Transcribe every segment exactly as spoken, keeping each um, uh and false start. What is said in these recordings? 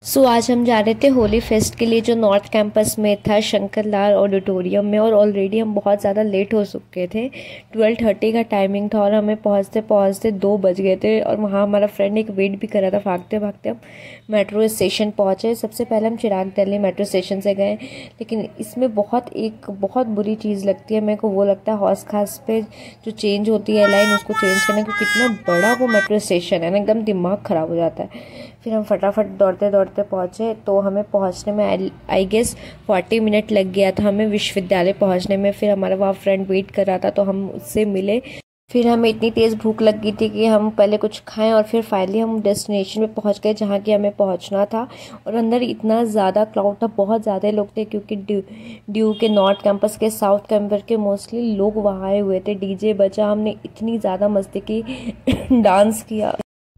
सो so, आज हम जा रहे थे होली फेस्ट के लिए जो नॉर्थ कैंपस में था शंकर लाल ऑडिटोरियम में, और ऑलरेडी हम बहुत ज़्यादा लेट हो चुके थे। ट्वेल्व थर्टी का टाइमिंग था और हमें पहुंचते पहुंचते दो बज गए थे। और वहाँ हमारा फ्रेंड एक वेट भी कर रहा था। भागते भागते हम मेट्रो स्टेशन पहुँचे। सबसे पहले हम चिराग दिल्ली मेट्रो स्टेशन से गए, लेकिन इसमें बहुत एक बहुत बुरी चीज़ लगती है मेरे को, वो लगता है हौस खास पे जो चेंज होती है लाइन, उसको चेंज करना, क्योंकि इतना बड़ा वो मेट्रो स्टेशन है ना, एकदम दिमाग ख़राब हो जाता है। फिर हम फटाफट दौड़ते दौड़ते पहुँचे, तो हमें पहुँचने में आई गेस फोर्टी मिनट लग गया था हमें विश्वविद्यालय पहुँचने में। फिर हमारा वहाँ फ्रेंड वेट कर रहा था तो हम उससे मिले। फिर हमें इतनी तेज़ भूख लग गई थी कि हम पहले कुछ खाएं, और फिर फाइनली हम डेस्टिनेशन पे पहुंच गए जहाँ की हमें पहुंचना था। और अंदर इतना ज़्यादा क्राउड था, बहुत ज़्यादा लोग थे, क्योंकि ड्यू ड्यू के नॉर्थ कैंपस के साउथ कैंपस के मोस्टली लोग वहाँ आए हुए थे। डीजे बजा, हमने इतनी ज़्यादा मस्ती की डांस किया।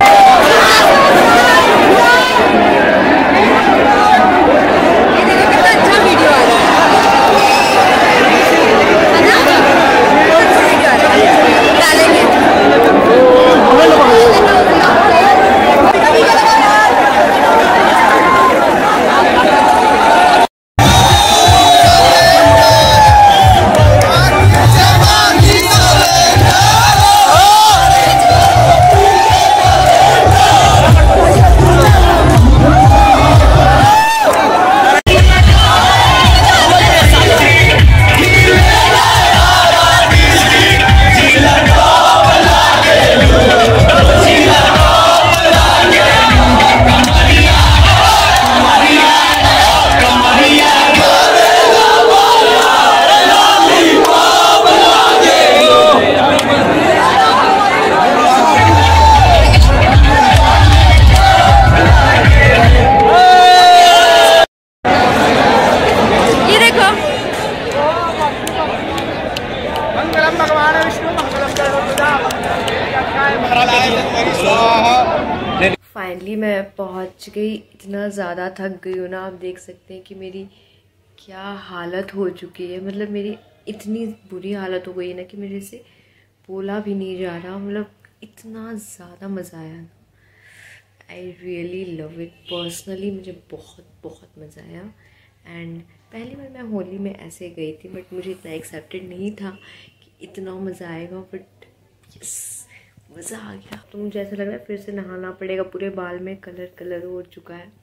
फाइनली मैं पहुंच गई। इतना ज़्यादा थक गई हूँ ना, आप देख सकते हैं कि मेरी क्या हालत हो चुकी है। मतलब मेरी इतनी बुरी हालत हो गई है ना कि मेरे से बोला भी नहीं जा रहा। मतलब इतना ज़्यादा मज़ा आया ना, I really love it. Personally मुझे बहुत बहुत मज़ा आया। एंड पहली बार मैं होली में ऐसे गई थी, बट मुझे इतना एक्सेप्टेड नहीं था कि इतना मज़ा आएगा। बट यस, मज़ा आ गया। तो मुझे ऐसा लग रहा है फिर से नहाना पड़ेगा, पूरे बाल में कलर कलर हो चुका है।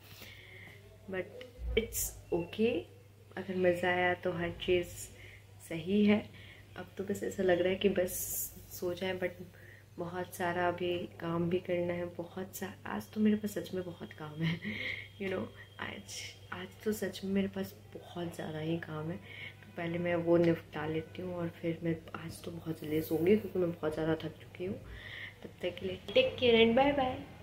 बट इट्स ओके, अगर मज़ा आया तो हर चीज़ सही है। अब तो बस ऐसा लग रहा है कि बस सो जाए, बट बहुत सारा अभी काम भी करना है। बहुत सा आज तो मेरे पास सच में बहुत काम है। यू you नो know, आज आज तो सच में मेरे पास बहुत ज़्यादा ही काम है। तो पहले मैं वो निपटा लेती हूँ, और फिर मैं आज तो बहुत जल्दी सोऊंगी क्योंकि मैं बहुत ज़्यादा थक चुकी हूँ। तब तक के लिए take care and bye bye.